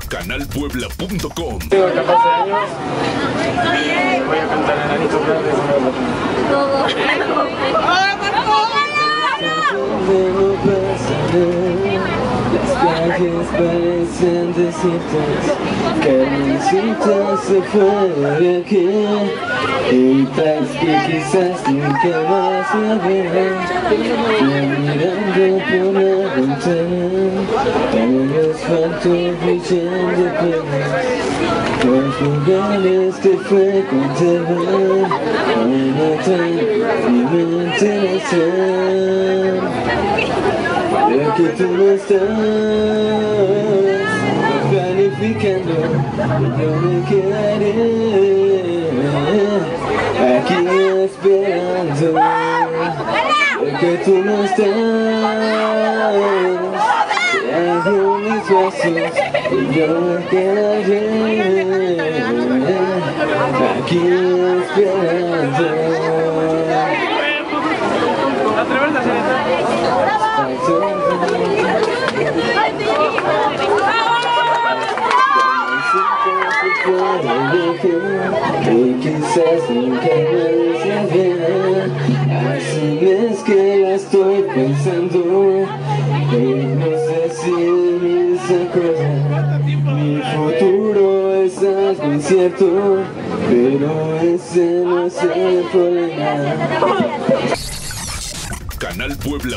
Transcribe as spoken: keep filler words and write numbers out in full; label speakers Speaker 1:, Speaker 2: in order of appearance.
Speaker 1: canal puebla punto com.
Speaker 2: Tengo catorce años. Voy a cantar Enanitos Grandes.
Speaker 3: Las calles parecen desiertas, Carmencita se fue de aquí, y tal que quizás nunca más la verás. Mirando por la ventana, en el asfalto brillan de penas los lugares que frecuentaba, ahora traen mi mente la sed. Ya que tú no estás planificando, yo me quedaré aquí esperando. Ya que tú no estás, te hago mis brazos y yo me quedaré aquí esperando. Y quizás nunca más se vea. Así es que la estoy pensando, y no sé si me acuerda. Mi futuro es algo incierto, pero ese no es el problema.
Speaker 1: canal puebla